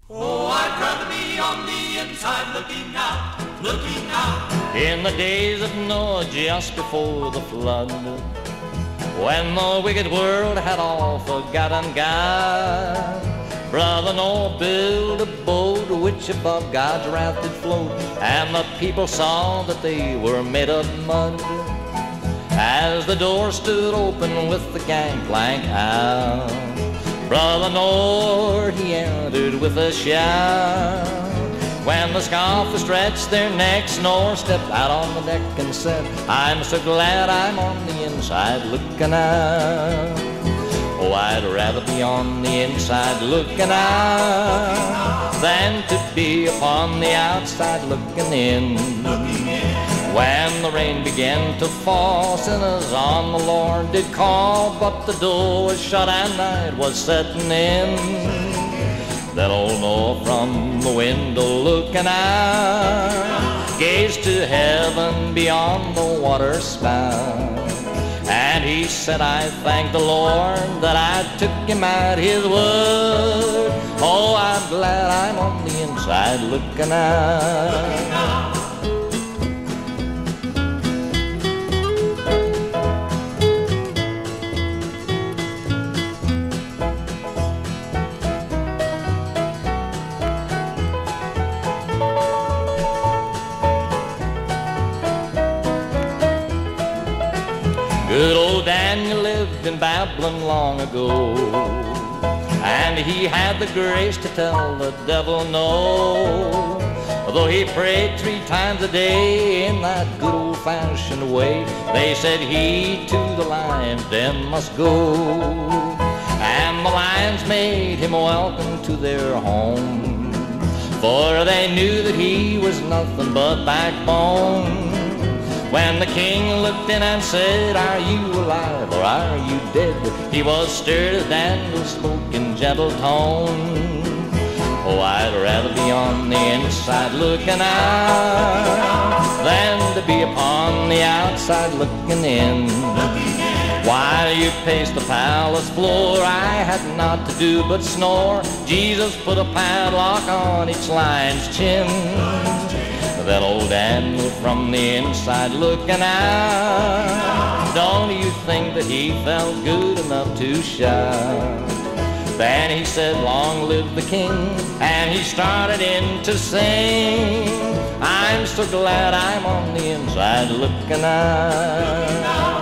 Oh, I'd rather be on the inside looking out, looking out. In the days of Noah, just before the flood, when the wicked world had all forgotten God, Brother Noah built a boat which above God's wrath did float, and the people saw that they were made of mud. As the door stood open with the gangplank out, Brother Noah, he entered with a shout. When the scoffers stretched their necks, Noah stepped out on the deck and said, I'm so glad I'm on the inside looking out. Oh, I'd rather be on the inside looking out than to be upon the outside looking in. When the rain began to fall, sinners on the Lord did call, but the door was shut and night was setting in. Then old Noah from the window looking out gazed to heaven beyond the water spout. And he said, I thank the Lord that I took him at his word. Oh, I'm glad I'm on the inside looking out. Good old Daniel lived in Babylon long ago, and he had the grace to tell the devil no. Though he prayed 3 times a day in that good old-fashioned way, they said he to the lion's den must go. And the lions made him welcome to their home, for they knew that he was nothing but backbone. When the king looked in and said, are you alive or are you dead? He was stirred as Daniel spoke in gentle tone. Oh, I'd rather be on the inside looking out than to be upon the outside looking in. While you paced the palace floor, I had naught to do but snore. Jesus put a padlock on each lion's chin. That old Daniel from the inside looking out, don't you think that he felt good enough to shout? Then he said, long live the king, and he started in to sing, I'm so glad I'm on the inside looking out.